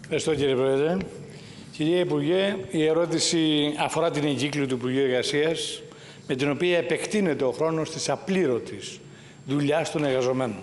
Ευχαριστώ, κύριε Πρόεδρε. Κυρία Υπουργέ, η ερώτηση αφορά την εγκύκλιο του Υπουργείου Εργασίας, με την οποία επεκτείνεται ο χρόνος της απλήρωτης δουλειάς των εργαζομένων.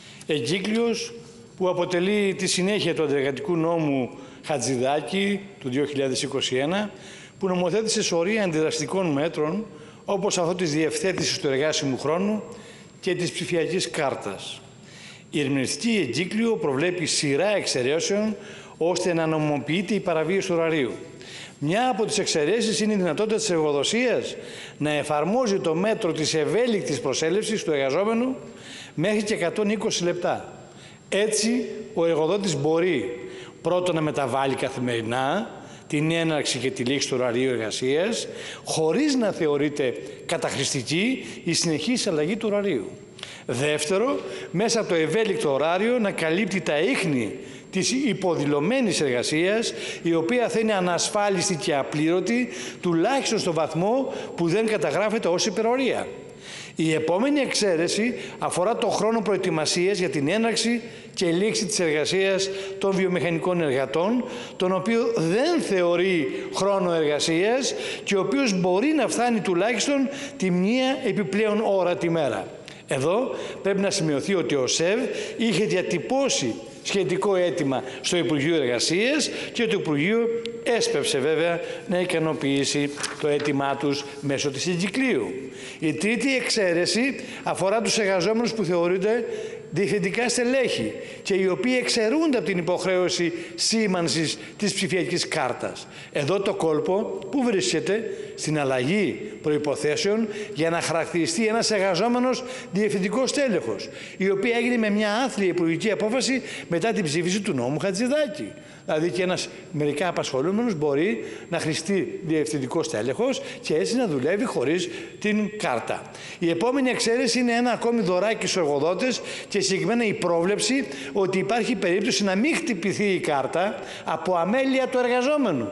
Εγκύκλιος που αποτελεί τη συνέχεια του αντεργατικού νόμου Χατζηδάκη του 2021, που νομοθέτησε σωρία αντιδραστικών μέτρων, όπως αυτό της διευθέτησης του εργάσιμου χρόνου και της ψηφιακής κάρτας. Η ερμηνευτική εγκύκλιο προβλέπει σειρά εξαιρέσεων ώστε να νομιμοποιείται η παραβίαση του ωραρίου. Μια από τις εξαιρέσεις είναι η δυνατότητα της εργοδοσίας να εφαρμόζει το μέτρο της ευέλικτης προσέλευσης του εργαζόμενου μέχρι και 120 λεπτά. Έτσι, ο εργοδότης μπορεί πρώτον να μεταβάλει καθημερινά την έναρξη και τη λήξη του ωραρίου εργασίας, χωρίς να θεωρείται καταχρηστική η συνεχής αλλαγή του ωραρίου. Δεύτερο, μέσα από το ευέλικτο ωράριο να καλύπτει τα ίχνη της υποδηλωμένης εργασίας, η οποία θα είναι ανασφάλιστη και απλήρωτη, τουλάχιστον στο βαθμό που δεν καταγράφεται ως υπερορία. Η επόμενη εξαίρεση αφορά το χρόνο προετοιμασίας για την έναρξη και λήξη της εργασίας των βιομηχανικών εργατών, τον οποίο δεν θεωρεί χρόνο εργασίας και ο οποίος μπορεί να φτάνει τουλάχιστον τη μία επιπλέον ώρα τη μέρα. Εδώ πρέπει να σημειωθεί ότι ο ΣΕΒ είχε διατυπώσει σχετικό αίτημα στο Υπουργείο Εργασίας και το Υπουργείο έσπευσε βέβαια να ικανοποιήσει το αίτημά τους μέσω της εγκυκλίου. Η τρίτη εξαίρεση αφορά τους εργαζόμενους που θεωρούνται διευθυντικά στελέχη και οι οποίοι εξαιρούνται από την υποχρέωση σήμανσης της ψηφιακής κάρτας. Εδώ το κόλπο που βρίσκεται στην αλλαγή προϋποθέσεων για να χαρακτηριστεί ένας εργαζόμενος διευθυντικός τέλεχος, η οποία έγινε με μια άθλια υπουργική απόφαση μετά την ψήφιση του νόμου Χατζηδάκη. Δηλαδή και ένας μερικά απασχολούμενος μπορεί να χρηστεί διευθυντικός τέλεχος και έτσι να δουλεύει χωρίς την κάρτα. Η επόμενη εξαίρεση είναι ένα ακόμη δωράκι στους εργοδότες και συγκεκριμένα η πρόβλεψη ότι υπάρχει περίπτωση να μην χτυπηθεί η κάρτα από αμέλεια του εργαζόμενου.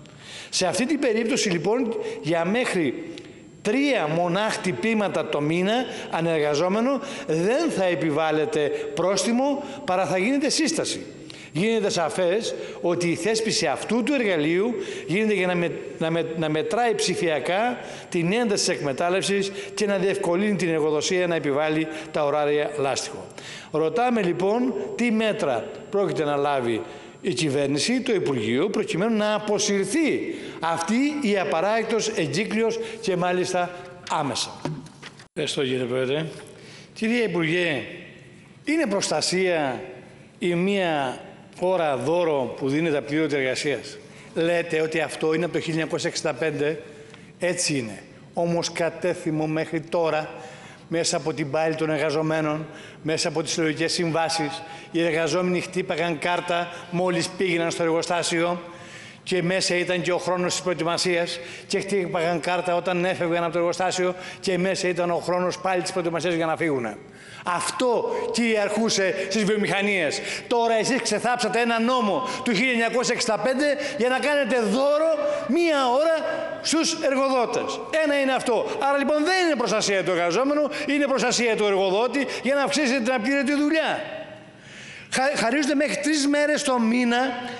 Σε αυτή την περίπτωση λοιπόν για μέχρι 3 μονάχα χτυπήματα το μήνα ανεργαζόμενο δεν θα επιβάλλεται πρόστιμο, παρά θα γίνεται σύσταση. Γίνεται σαφές ότι η θέσπιση αυτού του εργαλείου γίνεται για να μετράει ψηφιακά την ένταση της εκμετάλλευσης και να διευκολύνει την εργοδοσία να επιβάλλει τα ωράρια λάστιχο. Ρωτάμε λοιπόν τι μέτρα πρόκειται να λάβει η κυβέρνηση, το Υπουργείο, προκειμένου να αποσυρθεί αυτή η απαράδεκτος εγκύκλιος και μάλιστα άμεσα. Ευχαριστώ, κύριε Πρόεδρε. Κυρία Υπουργέ, είναι προστασία η μία ώρα δώρο που δίνεται απλήρωτη εργασίας? Λέτε ότι αυτό είναι από το 1965, έτσι είναι. Όμως κατέθυμο μέχρι τώρα, μέσα από την πάλη των εργαζομένων, μέσα από τις συλλογικές συμβάσεις, οι εργαζόμενοι χτύπαγαν κάρτα μόλις πήγαιναν στο εργοστάσιο και μέσα ήταν και ο χρόνος της προετοιμασίας και χτύπαγαν κάρτα όταν έφευγαν από το εργοστάσιο και μέσα ήταν ο χρόνος πάλι της προετοιμασίας για να φύγουν. Αυτό κυριαρχούσε στις βιομηχανίες. Τώρα εσείς ξεθάψατε ένα νόμο του 1965 για να κάνετε δώρο μία ώρα στους εργοδότες. Ένα είναι αυτό. Άρα λοιπόν δεν είναι προστασία του εργαζόμενου, είναι προστασία του εργοδότη για να αυξήσετε την απλήρωτη δουλειά. Χαρίζονται μέχρι 3 μέρες το μήνα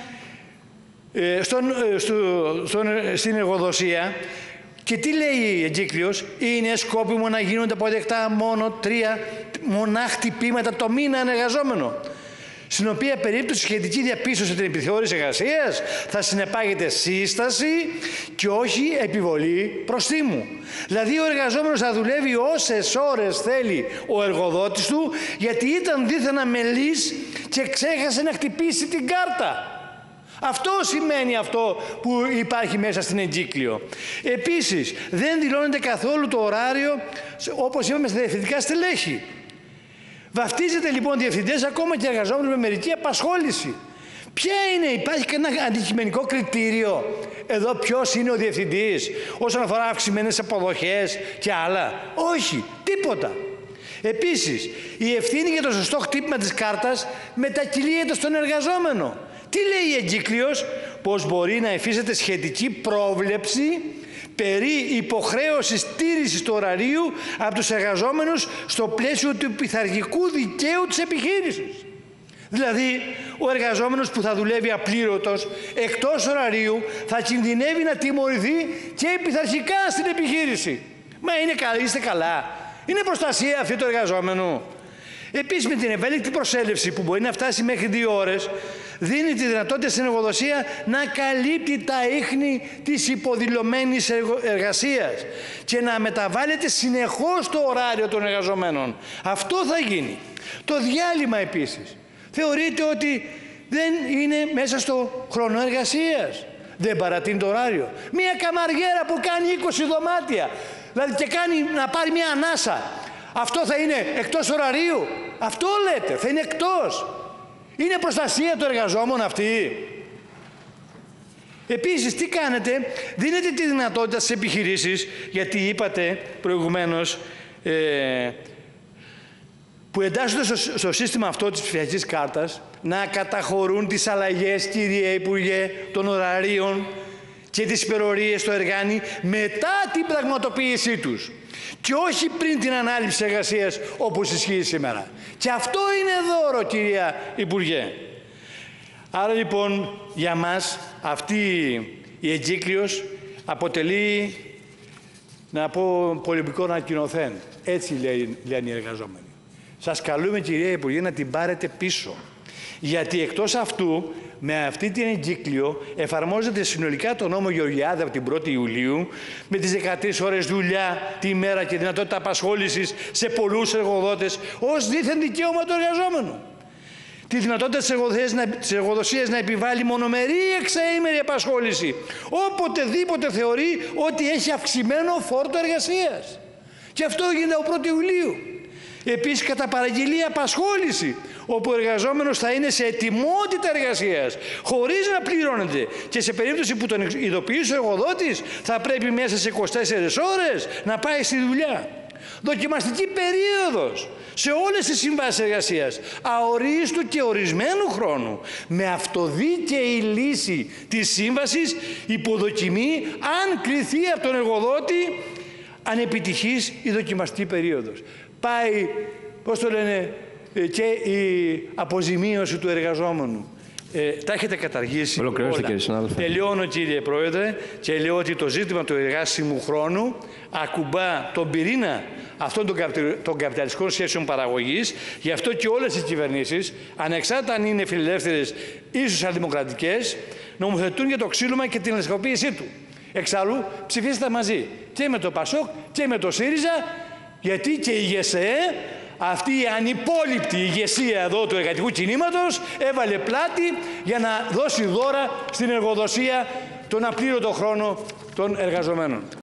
στην εργοδοσία. Και τι λέει η εγκύκλιος? Είναι σκόπιμο να γίνονται αποδεκτά μόνο 3 μονάχα χτυπήματα το μήνα ανεργαζόμενο, στην οποία περίπτωση σχετική διαπίστωση την επιθεώρηση εργασίας θα συνεπάγεται σύσταση και όχι επιβολή προστίμου. Δηλαδή ο εργαζόμενος θα δουλεύει όσες ώρες θέλει ο εργοδότης του, γιατί ήταν δίθεν αμελής και ξέχασε να χτυπήσει την κάρτα. Αυτό σημαίνει αυτό που υπάρχει μέσα στην εγκύκλιο. Επίσης, δεν δηλώνεται καθόλου το ωράριο, όπως είπαμε, στα διευθυντικά στελέχη. Βαφτίζεται λοιπόν διευθυντές ακόμα και εργαζόμενοι με μερική απασχόληση. Ποια είναι, υπάρχει κανένα αντικειμενικό κριτήριο εδώ ποιος είναι ο διευθυντής όσον αφορά αυξημένες αποδοχές και άλλα? Όχι, τίποτα. Επίσης, η ευθύνη για το σωστό χτύπημα της κάρτας μετακυλίεται στον εργαζόμενο. Τι λέει η εγκύκλιος? Πως μπορεί να υφίσταται σχετική πρόβλεψη περί υποχρέωσης τήρησης του ωραρίου από τους εργαζόμενους στο πλαίσιο του πειθαρχικού δικαίου της επιχείρησης. Δηλαδή, ο εργαζόμενος που θα δουλεύει απλήρωτος, εκτός ωραρίου, θα κινδυνεύει να τιμωρηθεί και πειθαρχικά στην επιχείρηση. Μα είστε καλά. Είναι προστασία αυτή του εργαζόμενου. Επίσης, με την ευέλικτη προσέλευση που μπορεί να φτάσει μέχρι 2 ώρες, δίνει τη δυνατότητα στην εργοδοσία να καλύπτει τα ίχνη της υποδηλωμένης εργασίας και να μεταβάλλεται συνεχώς το ωράριο των εργαζομένων. Αυτό θα γίνει. Το διάλειμμα επίσης θεωρείται ότι δεν είναι μέσα στο χρόνο εργασίας. Δεν παρατείνει το ωράριο. Μία καμαριέρα που κάνει 20 δωμάτια, δηλαδή και κάνει να πάρει μία ανάσα, αυτό θα είναι εκτός ωραρίου? Αυτό λέτε, θα είναι εκτός. Είναι προστασία του εργαζόμενου αυτή? Επίσης, τι κάνετε? Δίνετε τη δυνατότητα στις επιχειρήσεις, γιατί είπατε προηγουμένως, που εντάσσονται στο σύστημα αυτό της ψηφιακής κάρτας, να καταχωρούν τις αλλαγές, κύριε Υπουργέ, των ωραρίων και τις υπερορίες στο εργάνι μετά την πραγματοποίησή τους και όχι πριν την ανάληψη εργασίας όπως ισχύει σήμερα. Και αυτό είναι δώρο, κυρία Υπουργέ. Άρα λοιπόν για μας αυτή η εγκύκλειος αποτελεί, να πω, πολεμικό ανακοινωθέν. Έτσι λένε οι εργαζόμενοι. Σας καλούμε, κυρία Υπουργέ, να την πάρετε πίσω. Γιατί εκτός αυτού, με αυτή την εγκύκλιο εφαρμόζεται συνολικά το νόμο Γεωργιάδη από την 1η Ιουλίου, με τις 13 ώρες δουλειά τη μέρα και δυνατότητα απασχόλησης σε πολλούς εργοδότες ως δίθεν δικαίωμα του εργαζόμενου. Τη δυνατότητα της εργοδοσίας να επιβάλλει μονομερή εξαήμερη απασχόληση, οποτεδήποτε θεωρεί ότι έχει αυξημένο φόρτο εργασίας. Και αυτό γίνεται από 1η Ιουλίου. Επίσης, κατά παραγγελία απασχόληση, όπου ο εργαζόμενος θα είναι σε ετοιμότητα εργασίας, χωρίς να πληρώνεται, και σε περίπτωση που τον ειδοποιήσει ο εργοδότης, θα πρέπει μέσα σε 24 ώρες να πάει στη δουλειά. Δοκιμαστική περίοδος σε όλες τις συμβάσεις εργασίας, αορίστου και ορισμένου χρόνου, με αυτοδίκαιη λύση της σύμβασης, υποδοκιμή αν κριθεί από τον εργοδότη ανεπιτυχής η δοκιμαστική περίοδος. Πάει, πώς το λένε, και η αποζημίωση του εργαζόμενου. Τα έχετε καταργήσει όλα. Κύριε συνάδελφε. Τελειώνω, κύριε Πρόεδρε, και λέω ότι το ζήτημα του εργάσιμου χρόνου ακουμπά τον πυρήνα αυτών των καπιταλιστικών σχέσεων παραγωγής. Γι' αυτό και όλες οι κυβερνήσεις, ανεξάρτητα αν είναι φιλελεύθερες ή σοσιαλδημοκρατικές, νομοθετούν για το ξύλωμα και την ελευθερωποίησή του. Εξάλλου, ψηφίστε μαζί και με το ΠΑΣΟΚ και με το ΣΥΡΙΖΑ, γιατί και η ΓΕΣΕΕ, αυτή η ανυπόληπτη ηγεσία εδώ του εργατικού κινήματος, έβαλε πλάτη για να δώσει δώρα στην εργοδοσία τον απλήρωτο χρόνο των εργαζομένων.